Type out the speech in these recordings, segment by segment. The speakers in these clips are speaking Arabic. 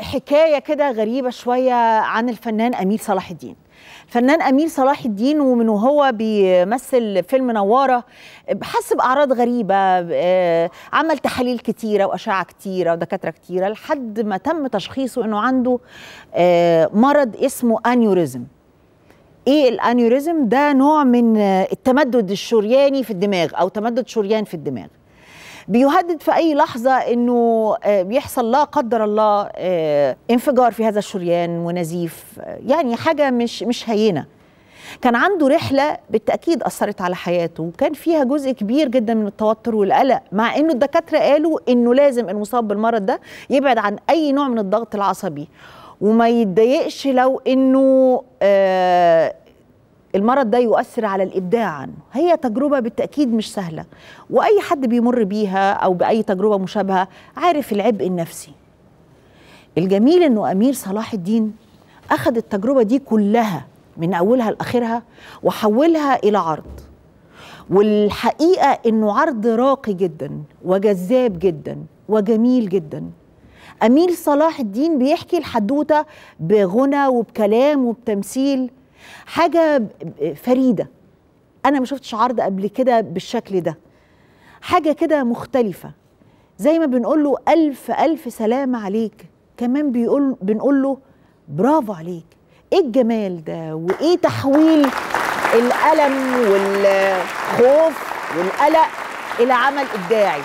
حكاية كده غريبة شوية عن الفنان أمير صلاح الدين. الفنان أمير صلاح الدين ومن وهو بيمثل فيلم نوارة حس بأعراض غريبة، عمل تحاليل كتيرة وأشعة كتيرة ودكاترة كتيرة لحد ما تم تشخيصه أنه عنده مرض اسمه أنيوريزم. إيه الأنيوريزم؟ ده نوع من التمدد الشرياني في الدماغ أو تمدد شريان في الدماغ، بيهدد في أي لحظة أنه بيحصل لا قدر الله انفجار في هذا الشريان ونزيف، يعني حاجة مش هينة. كان عنده رحلة بالتأكيد أثرت على حياته وكان فيها جزء كبير جدا من التوتر والقلق، مع أنه الدكاترة قالوا أنه لازم المصاب بالمرض ده يبعد عن أي نوع من الضغط العصبي وما يتضايقش لو أنه المرض ده يؤثر على الإبداع عنه. هي تجربة بالتأكيد مش سهلة، وأي حد بيمر بيها أو بأي تجربة مشابهة عارف العبء النفسي. الجميل أنه أمير صلاح الدين أخذ التجربة دي كلها من أولها لآخرها وحولها إلى عرض، والحقيقة أنه عرض راقي جدا وجذاب جدا وجميل جدا. أمير صلاح الدين بيحكي الحدوتة بغنى وبكلام وبتمثيل، حاجة فريدة. أنا ما شفتش عرض قبل كده بالشكل ده، حاجة كده مختلفة. زي ما بنقول له ألف ألف سلام عليك، كمان بنقول له برافو عليك. إيه الجمال ده وإيه تحويل الألم والخوف والقلق إلى عمل إبداعي.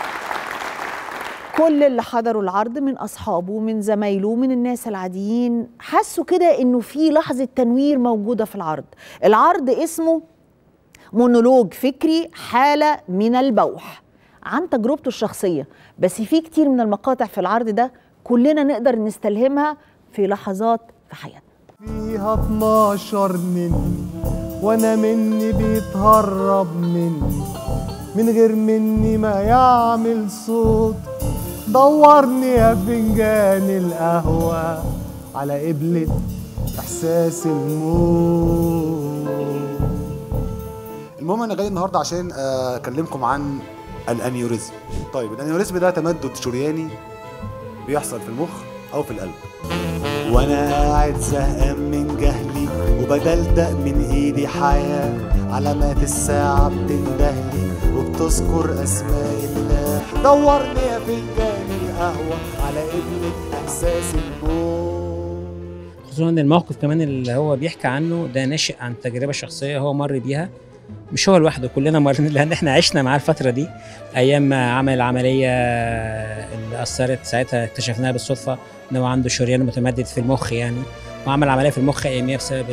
كل اللي حضروا العرض من أصحابه ومن زمايله ومن الناس العاديين حسوا كده إنه في لحظة تنوير موجودة في العرض. العرض اسمه مونولوج فكري حالة من البوح عن تجربته الشخصية، بس في كتير من المقاطع في العرض ده كلنا نقدر نستلهمها في لحظات في حياتنا. فيها 12 نني وانا مني بيتهرب مني من غير مني ما يعمل صوت. دورني يا فنجان القهوة على قبلة إحساس الموت. المهم أنا جاي النهاردة عشان أكلمكم عن الأنيوريزم. طيب الأنيوريزم ده تمدد شرياني بيحصل في المخ أو في القلب. وأنا قاعد زهقان من جهلي وبدلدق من إيدي حياة، علامات الساعة بتندهلي وبتذكر أسماء الله. دورني يا فنجان القهوة على قبلة إحساس الموت. خصوصا ان الموقف كمان اللي هو بيحكي عنه ده ناشئ عن تجربة شخصية هو مر بيها، مش هو لوحده، كلنا مرينا، لان احنا عشنا معاه الفترة دي ايام ما عمل العملية اللي اثرت. ساعتها اكتشفناها بالصدفة ان هو عنده شريان متمدد في المخ يعني، وعمل عملية في المخ ايامية بسبب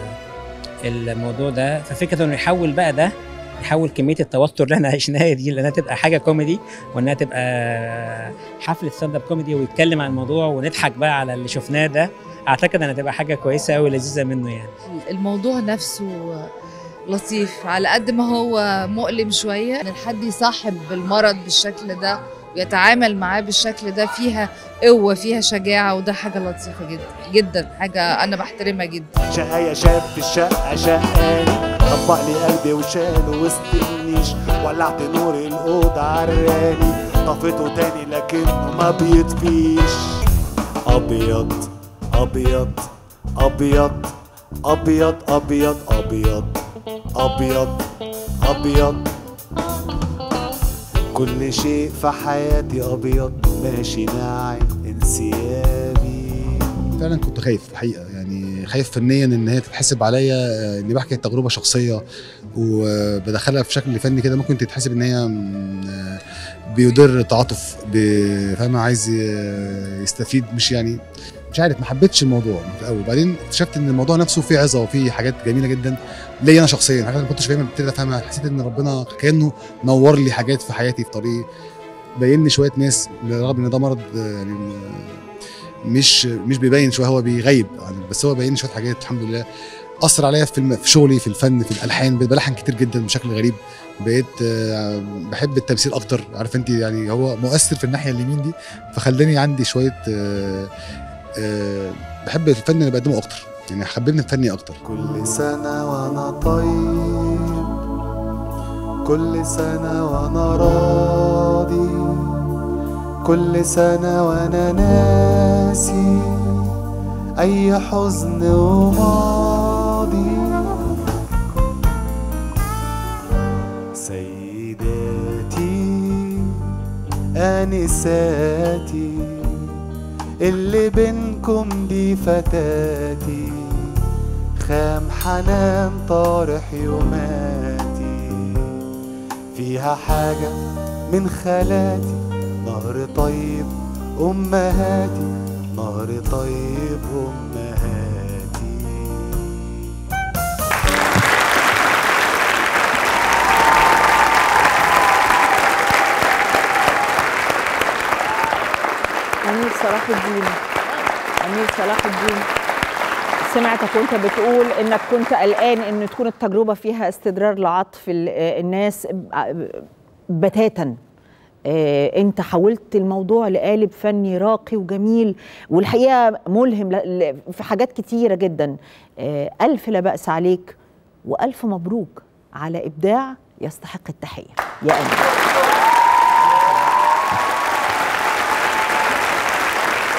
الموضوع ده. ففكرة انه يحول بقى ده، يحول كميه التوتر اللي احنا عشناها دي لانها تبقى حاجه كوميدي، وانها تبقى حفله ستاند اب كوميدي ويتكلم عن الموضوع ونضحك بقى على اللي شفناه ده، اعتقد انها تبقى حاجه كويسه قوي لذيذه منه يعني. الموضوع نفسه لطيف على قد ما هو مؤلم شويه، ان الحد يصاحب المرض بالشكل ده ويتعامل معاه بالشكل ده فيها قوه، فيها شجاعه، وده حاجه لطيفه جدا جدا، حاجه انا بحترمها جدا. شقايا شاب في الشقه شقاني، طبق لي قلبي وشاله وسط النيش، ولعت نور الاوضه عراني، طفيته تاني لكنه ما بيطفيش. ابيض ابيض ابيض ابيض ابيض ابيض ابيض ابيض، كل شيء في حياتي ابيض، ماشي ناعي انسيابي. فعلا كنت خايف الحقيقه، يعني خايف فنيا ان هي تتحسب عليا اني بحكي تجربه شخصيه وبدخلها في شكل فني كده، ممكن تتحسب ان هي بيدر تعاطف، فاهم، عايز يستفيد، مش يعني مش عارف، ما حبيتش الموضوع في الاول. بعدين اكتشفت ان الموضوع نفسه فيه عظه وفيه حاجات جميله جدا ليا انا شخصيا، حاجات ما كنتش فاهمها ابتديت افهمها. حسيت ان ربنا كانه نور لي حاجات في حياتي في طريقي، بين لي شويه ناس، رغم ان ده مرض يعني مش بيبين شويه، هو بيغيب يعني، بس هو بين لي شويه حاجات الحمد لله اثر عليا في شغلي، في الفن، في الالحان. بقيت بلحن كتير جدا بشكل غريب، بقيت بحب التمثيل اكتر، عارف انت يعني، هو مؤثر في الناحيه اليمين دي، فخلاني عندي شويه بحب الفن اللي بقدمه اكتر، يعني حببني في فني اكتر. كل سنه وانا طيب، كل سنه وانا راضي، كل سنه وانا ناسي أي حزن وماضي. سيداتي آنساتي اللي بينكم دي فتاتي، خام حنان طارح يوماتي، فيها حاجة من خالاتي، نهر طيب أمهاتي، نهر طيب أمهاتي. أمير صلاح الدين، أمير صلاح الدين، سمعتك وانت بتقول انك كنت قلقان ان تكون التجربة فيها استدرار لعطف الناس بتاتا. انت حولت الموضوع لقالب فني راقي وجميل، والحقيقة ملهم في حاجات كتيرة جدا. ألف لا بأس عليك وألف مبروك على إبداع يستحق التحية يا أمير.